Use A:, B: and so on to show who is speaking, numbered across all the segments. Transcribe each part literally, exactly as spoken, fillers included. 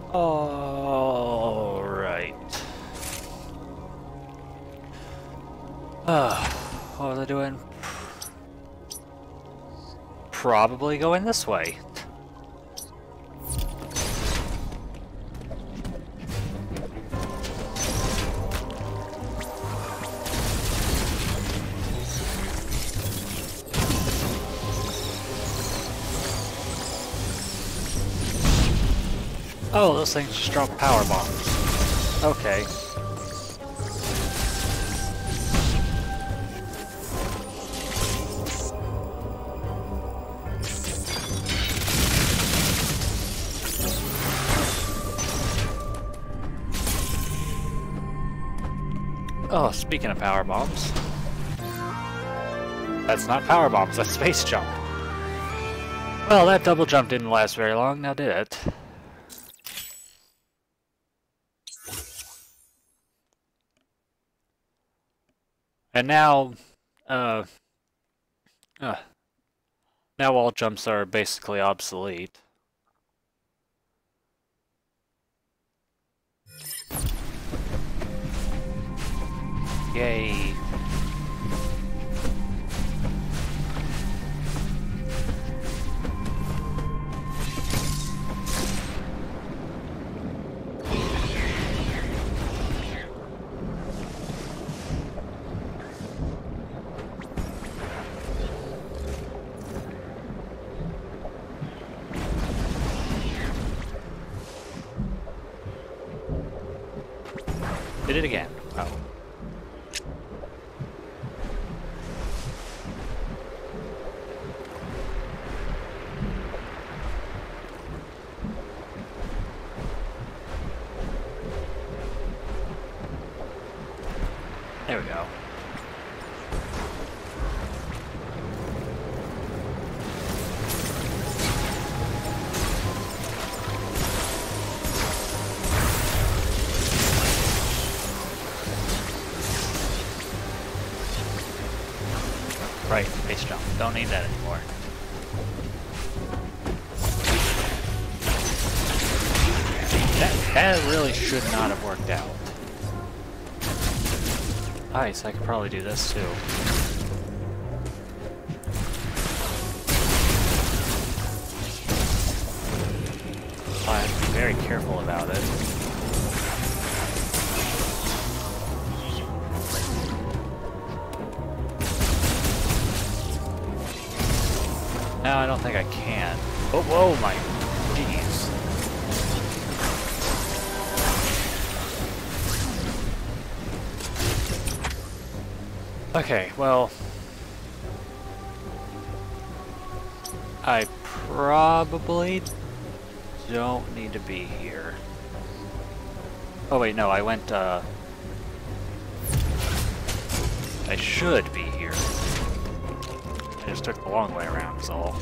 A: All right. Uh, what was I doing? Probably going this way. Oh, those things just drop power bombs. Okay. Oh, speaking of power bombs. That's not power bombs, that's space jump. Well, that double jump didn't last very long, now did it? And now, uh, uh, now all jumps are basically obsolete. Yay. Did it again. Oh. There we go. Right, base jump. Don't need that anymore. That, that really should not have worked out. Nice, I could probably do this too. I have to be very careful about it. No, I don't think I can. Oh, whoa, my jeez. Okay, well, I probably don't need to be here. Oh wait, no, I went, uh, I should be here. I just took the long way around, is all.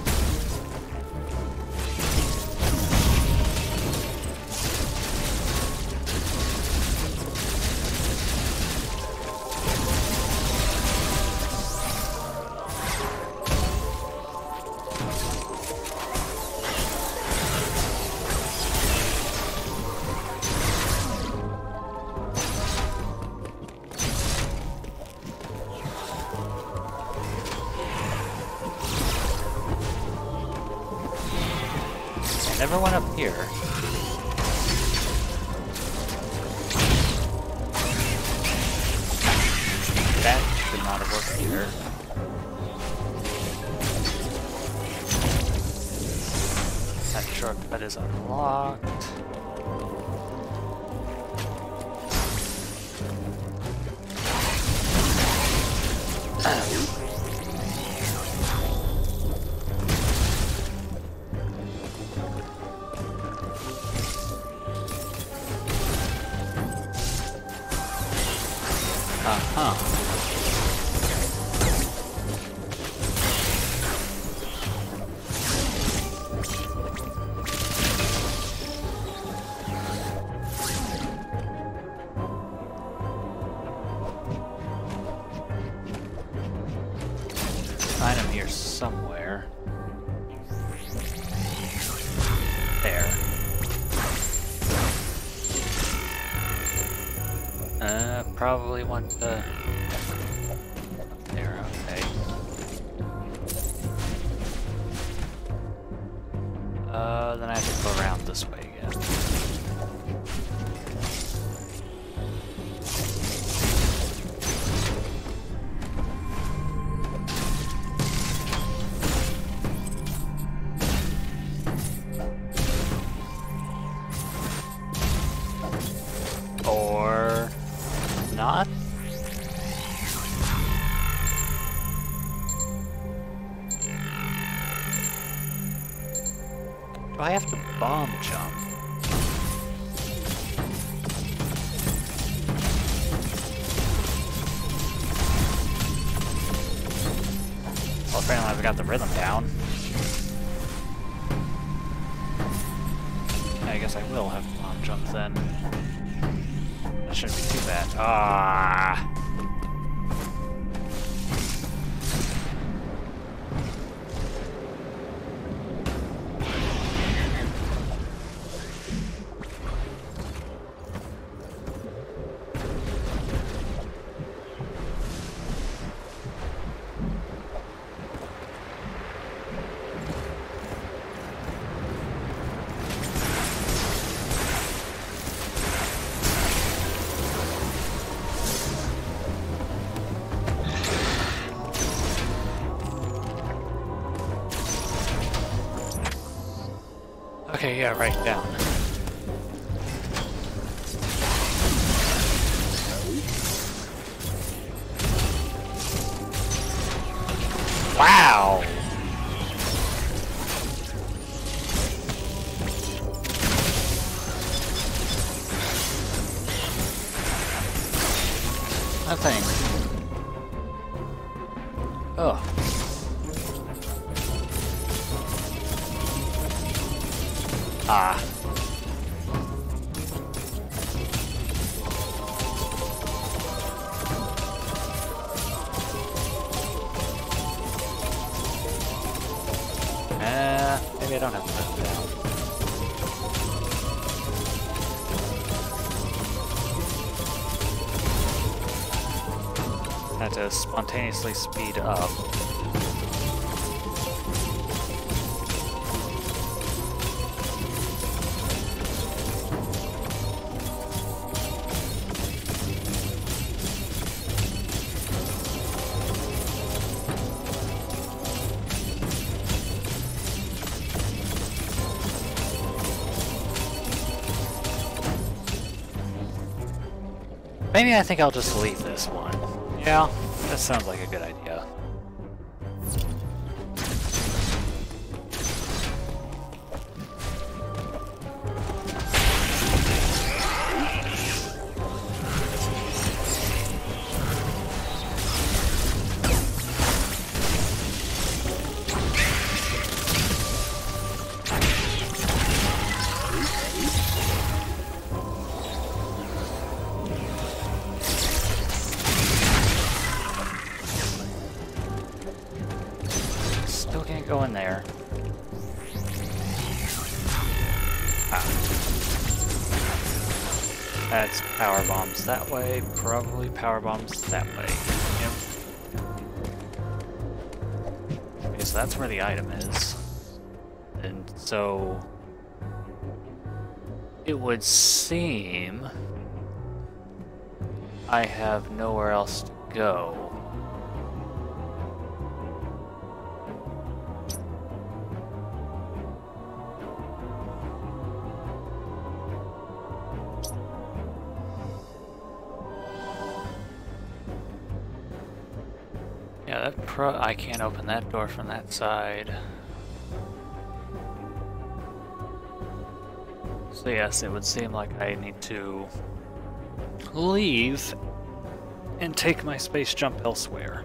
A: Never went up here. That should not have worked either. That shortcut is unlocked. Uh-huh. Find him here somewhere. There. probably want to... There, okay. Uh, then I have to go around this way again. Or not? Do I have to bomb jump? Well, apparently I've got the rhythm down. I guess I will have to bomb jump then. That shouldn't be too bad. Ah. Okay, yeah, right down. Wow! That thing. Oh. Ah. Uh, maybe I don't have to put it down. I have to spontaneously speed up. Maybe I think I'll just leave this one. Yeah, that sounds like a good idea. Go in there. Ah. That's power bombs that way, probably power bombs that way. Yep. Okay, so that's where the item is. And so it would seem I have nowhere else to go. Yeah, that pro- I can't open that door from that side. So yes, it would seem like I need to leave and take my space jump elsewhere.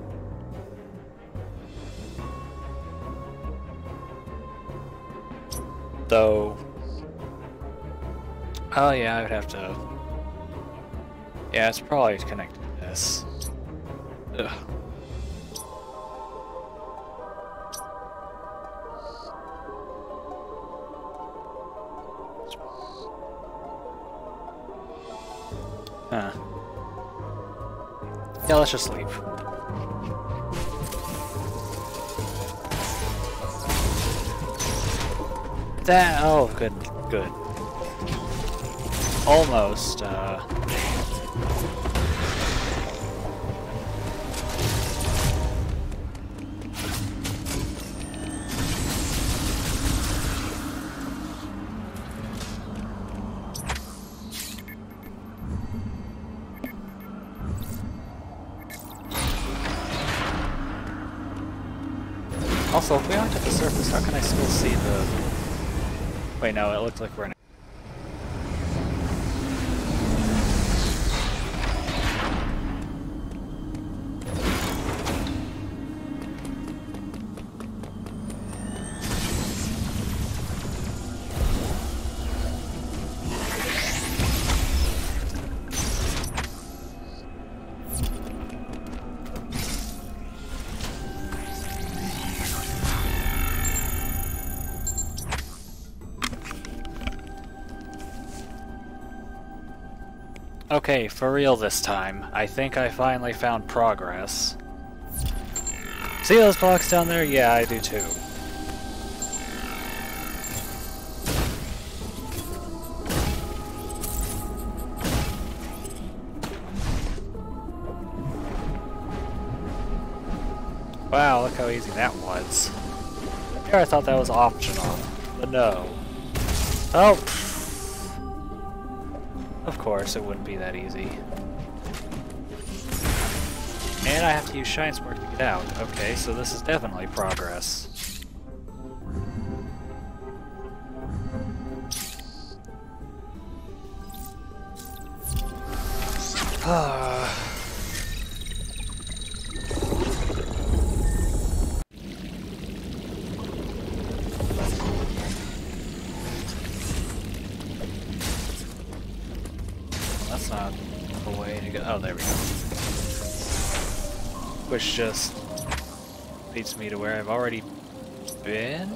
A: Though... Oh yeah, I would have to... Yeah, it's probably connected to this. Ugh. Huh. Yeah, let's just leave. That, oh, good, good. Almost, uh... Also, if we aren't at the surface, how can I still see the... Wait, no, it looks like we're in... Okay, for real this time. I think I finally found progress. See those blocks down there? Yeah, I do too. Wow, look how easy that was. Here I thought that was optional, but no. Oh! Of course, it wouldn't be that easy. And I have to use Shine Spark to get out. Okay, so this is definitely progress. Ah. That's not the way to go. Oh, there we go. Which just leads me to where I've already been?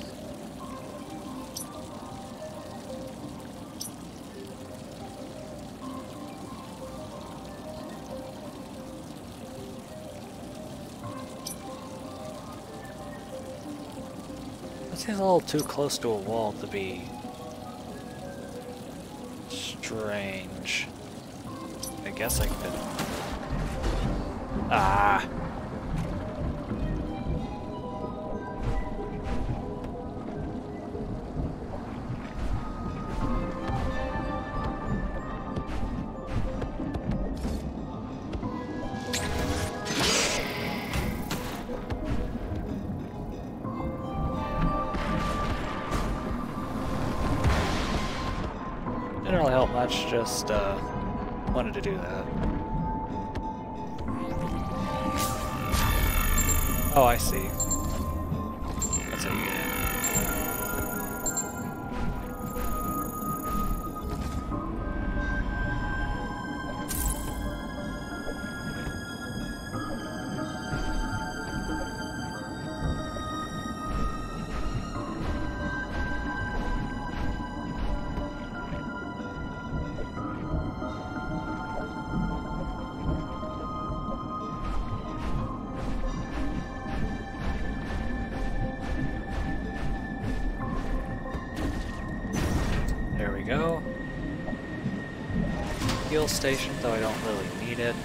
A: That seems a little too close to a wall to be strange. I guess I could... Ah! Didn't really help much, just uh, wanted to do that. Oh, I see. That's how you get in. There we go. Fuel station, though I don't really need it.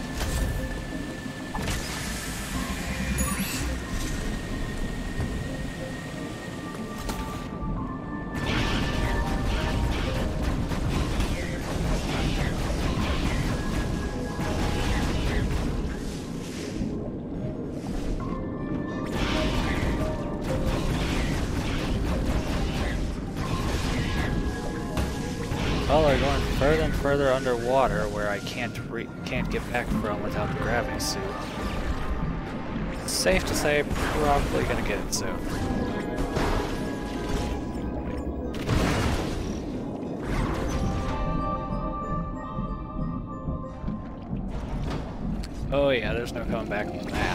A: Well, we're going further and further underwater, where I can't re can't get back from without the gravity suit. It's safe to say, probably gonna get it soon. Oh yeah, there's no coming back from that.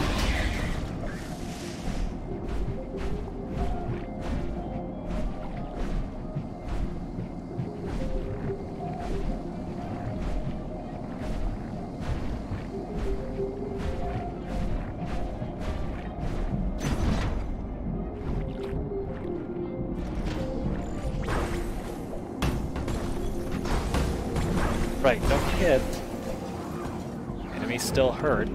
A: Right, don't forget. Enemies still hurt.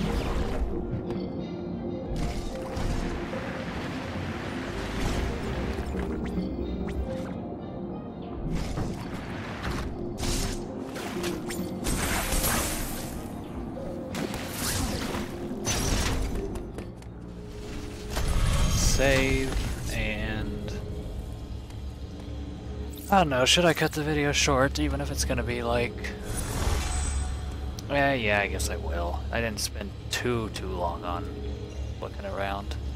A: Save, and... I don't know, should I cut the video short, even if it's gonna be like... Eh, yeah, I guess I will. I didn't spend too, too long on looking around.